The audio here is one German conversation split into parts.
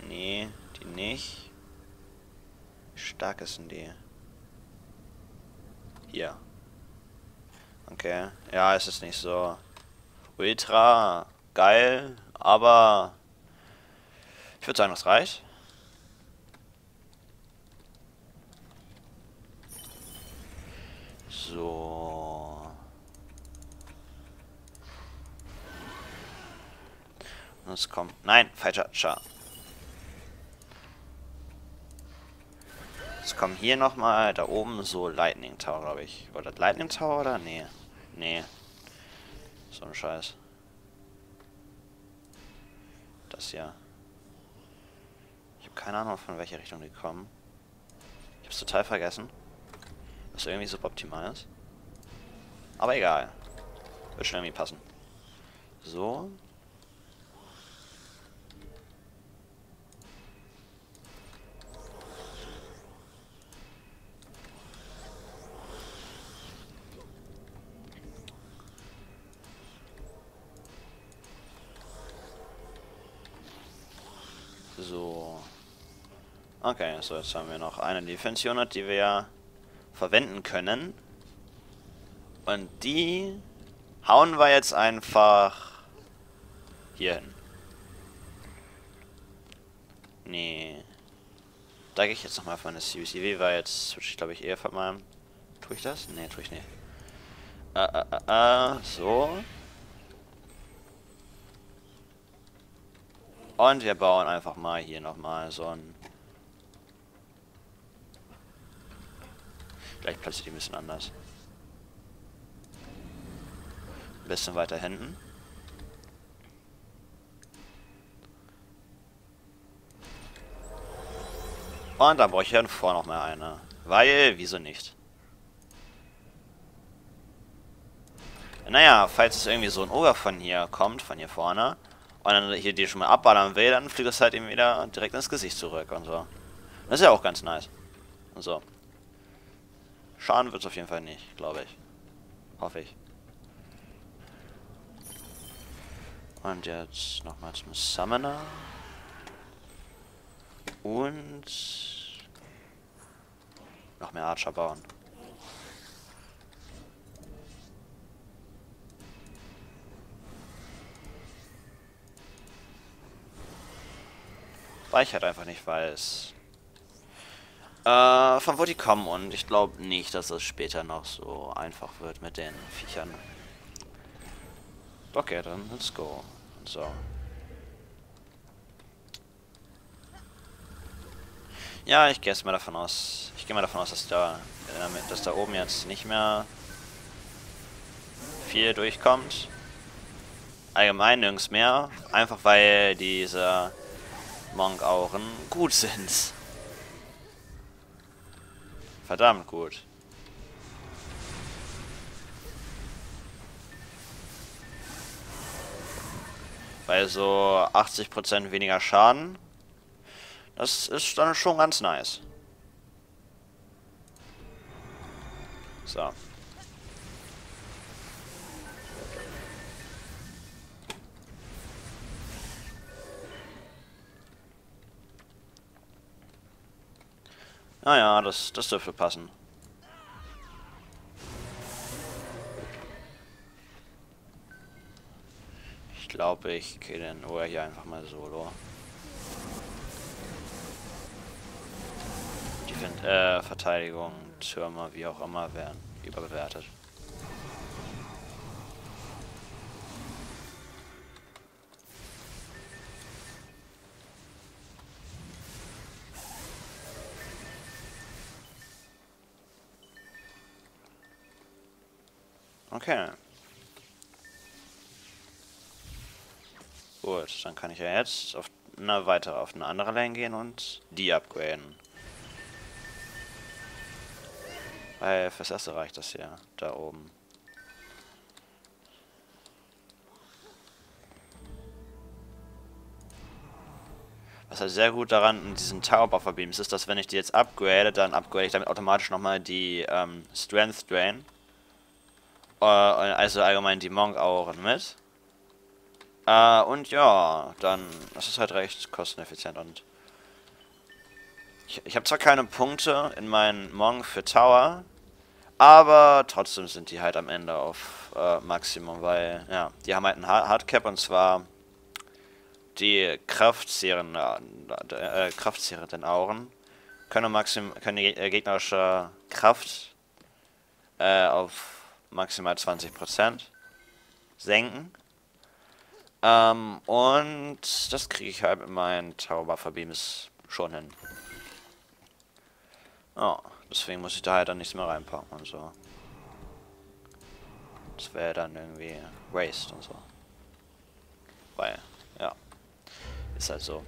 Nee, die nicht. Wie stark ist denn die? Hier. Okay. Ja, es ist nicht so ultra geil, aber ich würde sagen, das reicht. So. Und es kommt. Nein, falscher Char. Es kommen hier nochmal da oben so Lightning Tower, glaube ich. War das Lightning Tower oder? Nee. Nee. So ein Scheiß. Das hier. Ich habe keine Ahnung, von welcher Richtung die kommen. Ich hab's total vergessen. Was irgendwie suboptimal ist. Aber egal. Wird schon irgendwie passen. So. So. Okay, so jetzt haben wir noch eine Defense Unit, die wir verwenden können. Und die hauen wir jetzt einfach hier hin. Nee. Da gehe ich jetzt nochmal auf meine CBCW, weil jetzt switche ich glaube ich eher von meinem... Tue ich das? Nee, tue ich nicht. So. Und wir bauen einfach mal hier nochmal so ein... Vielleicht platziert die ein bisschen anders. Ein bisschen weiter hinten. Und dann brauche ich hier vorne noch mal eine. Weil, wieso nicht? Naja, falls es irgendwie so ein Ogre von hier kommt, von hier vorne, und dann hier die schon mal abballern will, dann fliegt das halt eben wieder direkt ins Gesicht zurück und so. Das ist ja auch ganz nice. Und so. Schaden wird es auf jeden Fall nicht, glaube ich. Hoffe ich. Und jetzt nochmal zum Summoner. Und noch mehr Archer bauen. Weil ich halt einfach nicht weiß, von wo die kommen, und ich glaube nicht, dass es später noch so einfach wird mit den Viechern. Okay, dann let's go. So. Ja, ich gehe jetzt mal davon aus. Ich gehe mal davon aus, dass da oben jetzt nicht mehr viel durchkommt. Allgemein nirgends mehr. Einfach weil diese Monk-Auren gut sind. Verdammt gut. Weil so 80% weniger Schaden. Das ist dann schon ganz nice. So. Naja, das dürfte passen. Ich glaube, ich gehe den Ohr hier einfach mal solo. Verteidigung, Türme, wie auch immer, werden überbewertet. Okay. Gut, dann kann ich ja jetzt auf eine andere Lane gehen und die upgraden. Weil fürs erste reicht das ja da oben. Was halt sehr gut daran in diesen Tower Buffer Beams ist, dass wenn ich die jetzt upgrade, dann upgrade ich damit automatisch nochmal die Strength Drain. Also allgemein die Monk Auren mit. Und ja, dann, das ist halt recht kosteneffizient und ich habe zwar keine Punkte in meinen Monk für Tower, aber trotzdem sind die halt am Ende auf Maximum, weil, ja, die haben halt einen Hardcap und zwar die kraftzehrenden Auren können die gegnerische Kraft auf maximal 20% senken. Und das kriege ich halt mit meinen Tower Buffer Beams schon hin. Ja, deswegen muss ich da halt dann nichts mehr reinpacken und so. Das wäre dann irgendwie Waste und so. Weil, ja, ist halt so.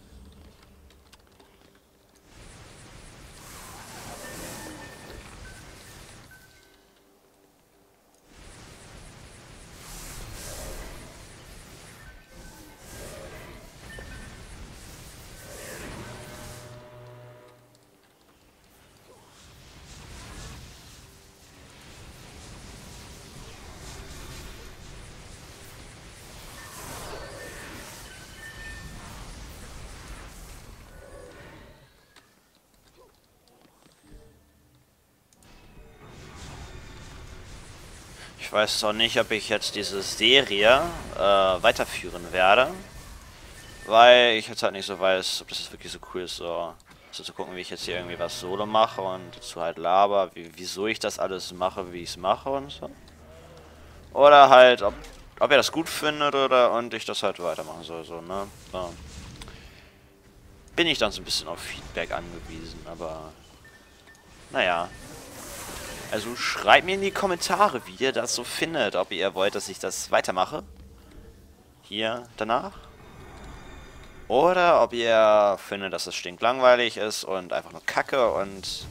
Ich weiß auch nicht, ob ich jetzt diese Serie weiterführen werde. Weil ich jetzt halt nicht so weiß, ob das jetzt wirklich so cool ist, so zu gucken, wie ich jetzt hier irgendwie was solo mache und dazu halt laber, wieso ich das alles mache, wie ich es mache und so. Oder halt, ob ihr das gut findet oder und ich das halt weitermachen soll, so, ne? So. Bin ich dann so ein bisschen auf Feedback angewiesen, aber naja. Also schreibt mir in die Kommentare, wie ihr das so findet, ob ihr wollt, dass ich das weitermache. Hier danach. Oder ob ihr findet, dass es stinklangweilig ist und einfach nur Kacke und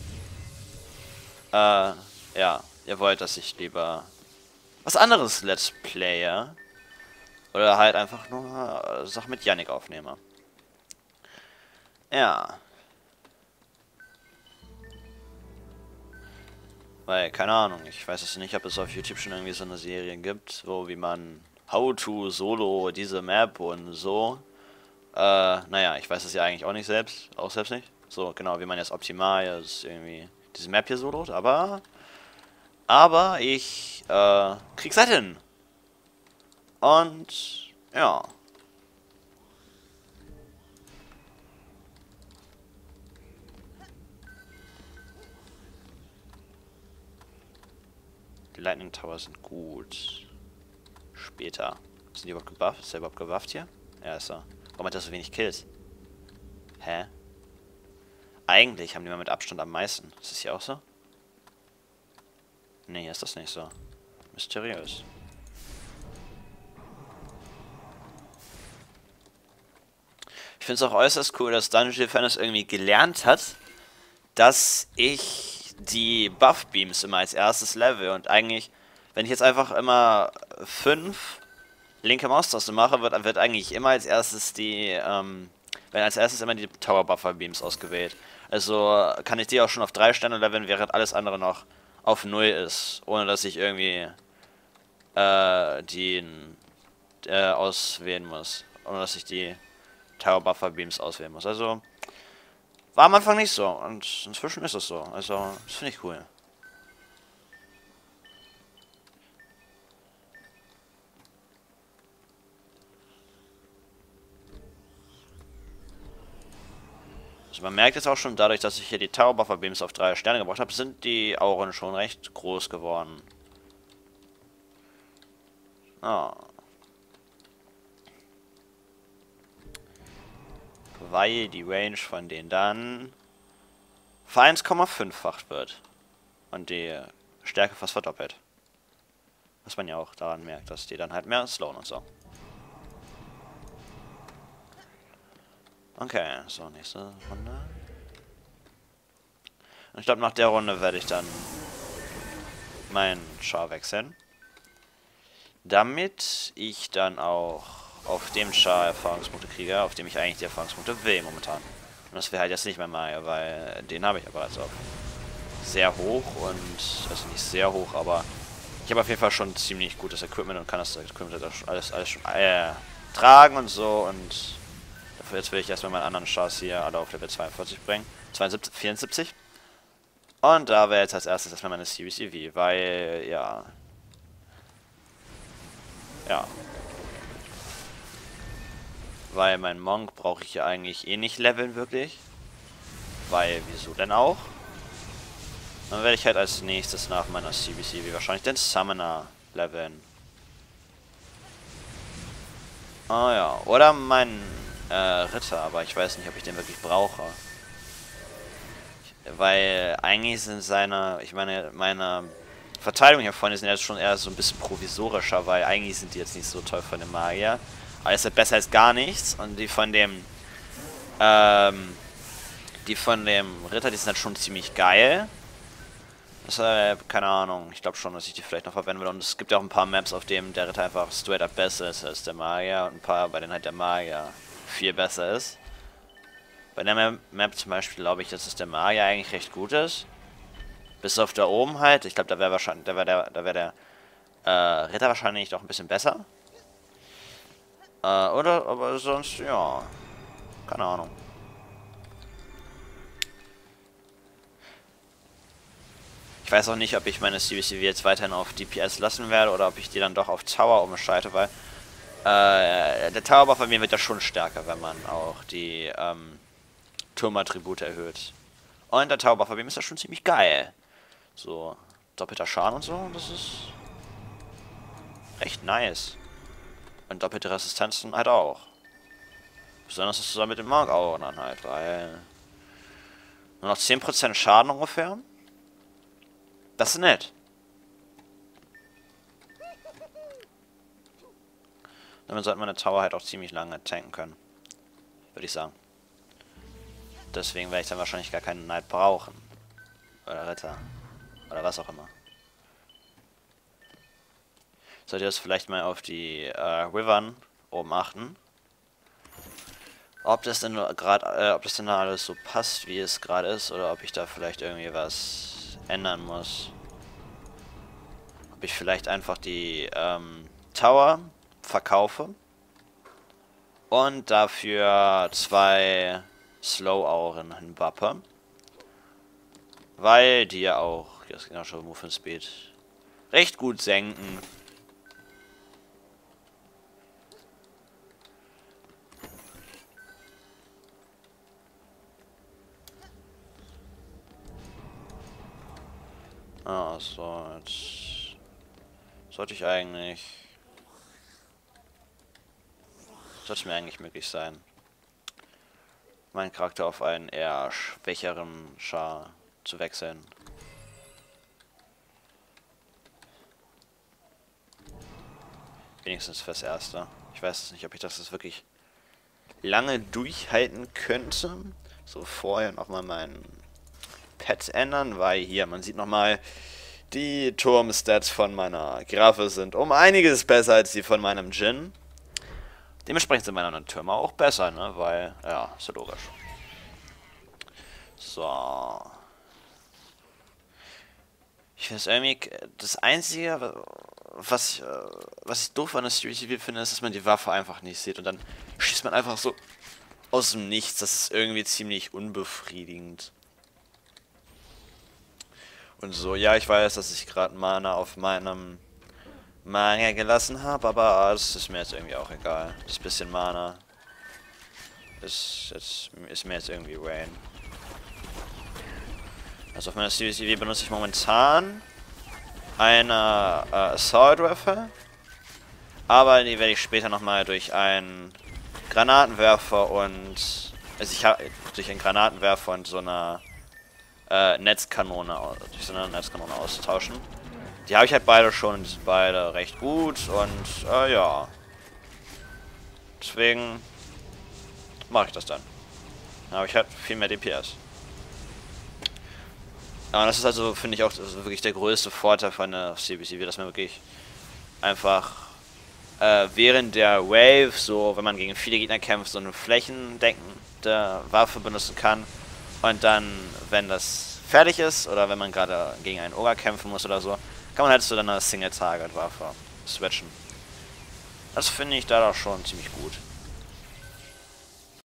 ja, ihr wollt, dass ich lieber was anderes Let's Playe oder halt einfach nur Sachen mit Yannick aufnehme. Ja. Weil, keine Ahnung, ich weiß es nicht, ob es auf YouTube schon irgendwie so eine Serie gibt, wo wie man How to Solo diese Map und so. Naja, ich weiß es ja eigentlich auch nicht selbst, nicht. So, genau, wie man jetzt optimal jetzt irgendwie diese Map hier solot, aber ich, krieg's halt hin. Und, ja. Die Lightning Tower sind gut. Später. Sind die überhaupt gebufft? Ist der überhaupt gebufft hier? Ja, ist er. Warum hat er so wenig Kills? Hä? Eigentlich haben die mal mit Abstand am meisten. Ist das hier auch so? Nee, ist das nicht so. Mysteriös. Ich finde es auch äußerst cool, dass Dungeon Defenders irgendwie gelernt hat, dass ich die Buff Beams immer als erstes level und eigentlich, wenn ich jetzt einfach immer 5 linke Maustaste mache, wird eigentlich immer als erstes werden als erstes immer die Tower Buffer Beams ausgewählt. Also kann ich die auch schon auf 3 Sterne leveln, während alles andere noch auf 0 ist, ohne dass ich irgendwie auswählen muss. Ohne dass ich die Tower Buffer Beams auswählen muss. Also war am Anfang nicht so und inzwischen ist es so. Also das finde ich cool. Also man merkt jetzt auch schon, dadurch, dass ich hier die Tower Buffer Beams auf 3 Sterne gebracht habe, sind die Auren schon recht groß geworden. Ah. Weil die Range von denen dann für 1,5-facht wird. Und die Stärke fast verdoppelt. Was man ja auch daran merkt, dass die dann halt mehr slowen und so. Okay, so, nächste Runde. Und ich glaube, nach der Runde werde ich dann meinen Char wechseln. Damit ich dann auch auf dem Char Erfahrungspunkte kriege, auf dem ich eigentlich die Erfahrungspunkte will momentan. Und das wäre halt jetzt nicht mehr Mario, weil den habe ich ja bereits auf sehr hoch und, also nicht sehr hoch, aber Ich habe auf jeden Fall schon ziemlich gutes Equipment und kann das Equipment alles schon tragen und so. Und dafür jetzt will ich erstmal meinen anderen Chars hier alle auf Level 42 bringen. 72, 74. Und da wäre jetzt als erstes erstmal meine CBCV, weil, ja. Ja. Weil mein Monk brauche ich ja eigentlich eh nicht leveln, wirklich. Weil, wieso denn auch? Dann werde ich halt als nächstes nach meiner CBCV wahrscheinlich den Summoner leveln. Ah ja, oder mein Ritter, aber ich weiß nicht, ob ich den wirklich brauche. Weil eigentlich sind meine Verteidigung hier vorne sind jetzt schon eher so ein bisschen provisorischer, weil eigentlich sind die jetzt nicht so toll von dem Magier. Aber es ist besser als gar nichts. Und die von dem Ritter, die sind halt schon ziemlich geil. Deshalb, keine Ahnung, ich glaube schon, dass ich die vielleicht noch verwenden will. Und es gibt ja auch ein paar Maps, auf denen der Ritter einfach straight up besser ist als der Magier. Und ein paar, bei denen halt der Magier viel besser ist. Bei der Map zum Beispiel glaube ich, dass es der Magier eigentlich recht gut ist. Bis auf da oben halt. Ich glaube, da wäre wahrscheinlich, da wäre der Ritter wahrscheinlich doch ein bisschen besser. Oder, aber sonst, ja. Keine Ahnung. Ich weiß auch nicht, ob ich meine CBCV jetzt weiterhin auf DPS lassen werde oder ob ich die dann doch auf Tower umschalte, weil der Tower bei mir wird ja schon stärker, wenn man auch die Turmattribute erhöht. Und der Tower bei mir ist ja schon ziemlich geil. So, doppelter Schaden und so, das ist recht nice. Und doppelte Resistenzen halt auch. Besonders das zusammen mit dem Monk auch dann halt, weil nur noch 10% Schaden ungefähr. Das ist nett. Damit sollte meine Tower halt auch ziemlich lange tanken können. Würde ich sagen. Deswegen werde ich dann wahrscheinlich gar keinen Knight brauchen. Oder Ritter. Oder was auch immer. Sollte jetzt vielleicht mal auf die Wyvern oben achten. Ob das denn gerade, ob das denn da alles so passt, wie es gerade ist, oder ob ich da vielleicht irgendwie was ändern muss. Ob ich vielleicht einfach die Tower verkaufe und dafür 2 Slow-Auren hinbappe. Weil die ja auch, das genau schon Move and Speed, recht gut senken. Ah, so, jetzt sollte ich eigentlich... Sollte mir eigentlich möglich sein, meinen Charakter auf einen eher schwächeren Char zu wechseln. Wenigstens fürs Erste. Ich weiß nicht, ob ich das jetzt wirklich lange durchhalten könnte. So, vorher nochmal meinen Pet ändern, weil hier, man sieht nochmal, die Turm-Stats von meiner Giraffe sind um einiges besser als die von meinem Djinn. Dementsprechend sind meine anderen Türme auch besser, ne? Weil, ja, ist ja logisch. So. Ich finde es irgendwie, das Einzige, was ich doof an der CBCV finde, ist, dass man die Waffe einfach nicht sieht. Und dann schießt man einfach so aus dem Nichts. Das ist irgendwie ziemlich unbefriedigend. Und so, ja, ich weiß, dass ich gerade Mana auf meinem Manga gelassen habe, aber das ist mir jetzt irgendwie auch egal. Das bisschen Mana ist mir jetzt irgendwie Rain. Also auf meiner CBCV benutze ich momentan eine Assault Rifle, aber die werde ich später nochmal durch einen Granatenwerfer und durch einen Granatenwerfer und so eine Netzkanone austauschen. Die habe ich halt beide schon und die sind beide recht gut und ja. Deswegen mache ich das dann. Dann habe ich halt viel mehr DPS. Ja, und das ist also, finde ich auch, wirklich der größte Vorteil von der CBCV, dass man wirklich einfach während der Wave, so wenn man gegen viele Gegner kämpft, so eine flächendeckende Waffe benutzen kann. Und dann, wenn das fertig ist, oder wenn man gerade gegen einen Ogre kämpfen muss oder so, kann man halt zu einer Single-Target-Waffe switchen. Das finde ich da doch schon ziemlich gut.